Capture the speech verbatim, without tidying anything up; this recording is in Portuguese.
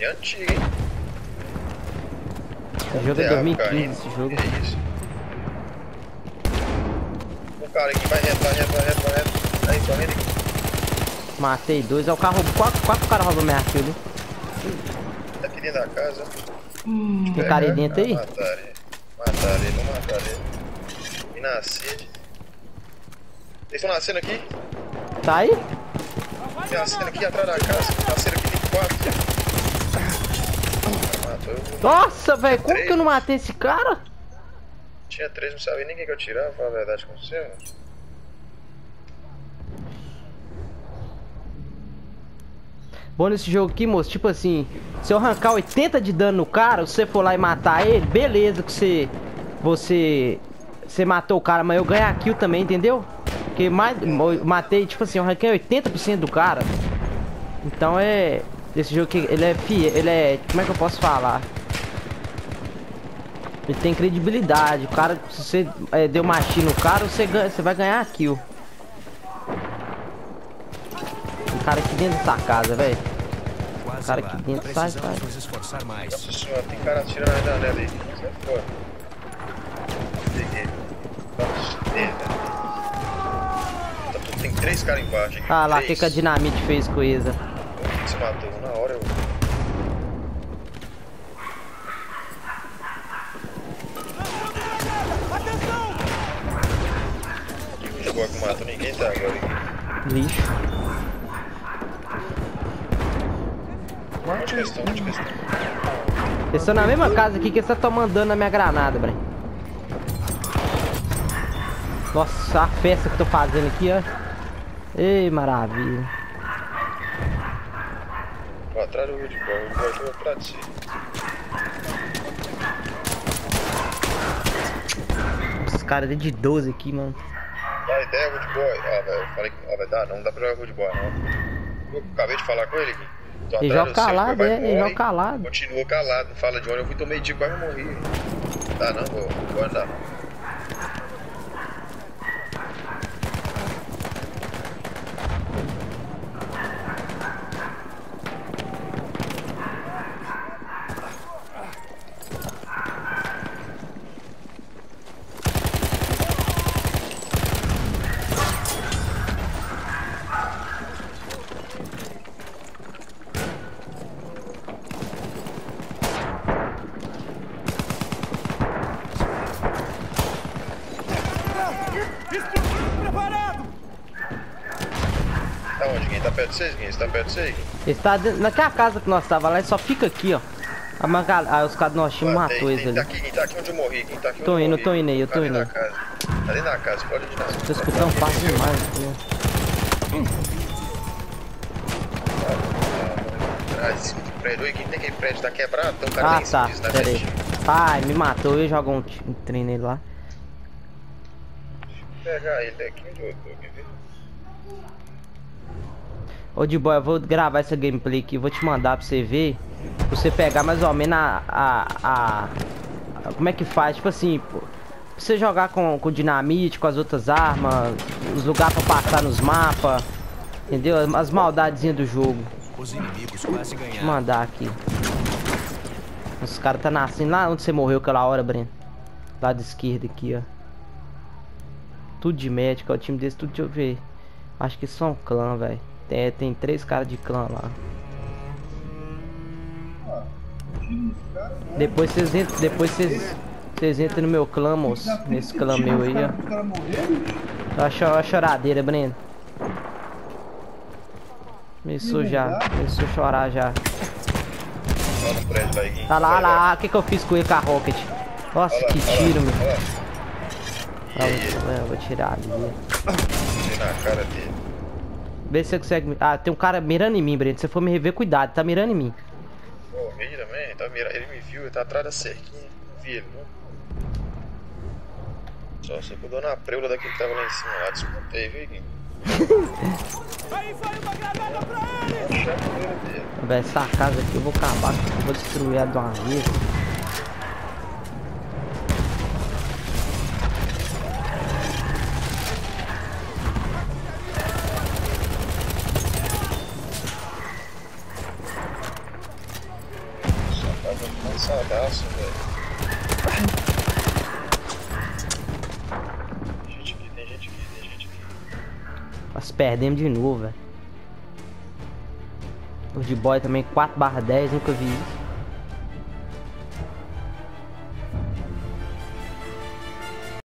E antigo, hein? Esse jogo é dois mil e quinze, esse jogo. É isso. Um cara aqui, vai reto, vai reto, vai reto, vai reto. Aí, correndo aqui. Matei dois. É o carro roubou. Quatro, quatro caras roubam minha kill. Tá aqui dentro da casa. Hum, tem cara aí dentro aí? Matar ele. Matar ele, vou matar ele. E nascer. Eles estão nascendo aqui? Tá aí? Tem nascendo aqui atrás da casa. Nascendo aqui, tem quatro. Matou. Nossa, velho, como três. que eu não matei esse cara? Tinha três, não sabia nem quem que eu tirava, pra falar a verdade com você, mano. Bom nesse jogo aqui, moço, tipo assim, se eu arrancar oitenta de dano no cara, se você for lá e matar ele, beleza que você, você, você matou o cara, mas eu ganho a kill também, entendeu? Porque mais, eu matei, tipo assim, eu arranquei oitenta por cento do cara. Então é, esse jogo aqui, ele é fiel, ele é, como é que eu posso falar? Ele tem credibilidade, o cara, se você é, deu machinho no cara, você, ganha, você vai ganhar a kill. Tem cara aqui dentro dessa casa, velho. O cara aqui dentro, sai, sai. Nossa senhora, tem cara atirando na janela aí. Sai fora. Peguei. Nossa, merda. Tem três caras embaixo aqui. Ah lá, o que, que a dinamite fez com Isa? O que você matou? Na hora eu... O jogo que matou ninguém até agora aqui. Lixo. Onde questão, onde questão? Eles estão na mesma casa aqui que você tá tomando dano na minha granada, Bren. Nossa, a festa que eu tô fazendo aqui, ó. Ei, maravilha. Ó, atrás do Woodboy, o Woodboy jogou pra ti. Os caras de doze aqui, mano. Dá ideia, Woodboy. Ah, velho, eu falei que ó, vai dar, não, não dá pra jogar Woodboy, não. Eu acabei de falar com ele aqui. Ele joga calado, é, ele joga calado. Continua calado, não fala de onde eu fui, tomei tiro, quase morri. Dá não, vou, vou andar. Tá onde, Gui? Tá perto de vocês, Gui? Você tá perto de vocês, Gui? Ele tá dentro, naquela casa que nós tava lá, ele só fica aqui, ó. A maga... Ah, os caras do nosso time Ah, matou tem, eles tem, ali. tá aqui, Gui, tá aqui onde eu morri, Gui, tá aqui onde Tô eu indo, morri. tô indo aí, eu tô Tá indo aí. dentro da casa. Tá dentro da casa, pode ir na... Tô escutando passo demais aqui, ó. Atrás, esse prédio aí, quem tem aquele prédio tá quebrado, tem um cara lá Ah, em cima tá, disso, na pera aí. frente. Ai, me matou, eu jogo um, t- um trem nele lá. Vou pegar ele daqui onde eu tô, quer ver? Ô, de boy, eu vou gravar essa gameplay aqui, vou te mandar pra você ver. Pra você pegar mais ou menos a... a, a, a como é que faz, tipo assim, pô. Pra você jogar com, com dinamite, com as outras armas, os lugares pra passar nos mapas. Entendeu? As maldadezinhas do jogo. Os inimigos quase Vou te ganharam. mandar aqui. Os caras tá nascendo lá onde você morreu aquela hora, Breno. Lado esquerdo aqui, ó. Tudo de médico, ó, o time desse, tudo, deixa eu ver. Acho que são clã, velho. Tem, tem três caras de clã lá. Depois vocês entram, depois vocês, vocês entram no meu clã, moço. Nesse clã meu aí, ó. Olha a cho- a choradeira, Breno. Começou já, começou a chorar já. Lá no prédio, vai, Gui. Tá lá, olha lá, o que que eu fiz com ele com a Rocket? Nossa, Olha lá, que olha lá, tiro, meu. olha lá. Ah, vou, eu vou tirar ali. Tirei na cara dele. Vê se você consegue. me- Ah, tem um cara mirando em mim, Breno. Se você for me rever, cuidado, tá mirando em mim. Pô, vi também, tá mirando, ele me viu, ele tá atrás da cerquinha. Não vi ele, não. Só se eu dou na preula daquele que tava lá em cima, lá, descontei, viu, Gui? Aí foi uma granada pra ele! Puxa a preula dele. Véi, essa casa aqui eu vou acabar, eu vou destruir ela de uma vez. cansadaço, velho. Tem gente aqui, tem gente aqui, tem gente aqui. Nós perdemos de novo, velho. O de boy também quatro barra dez, nunca vi isso.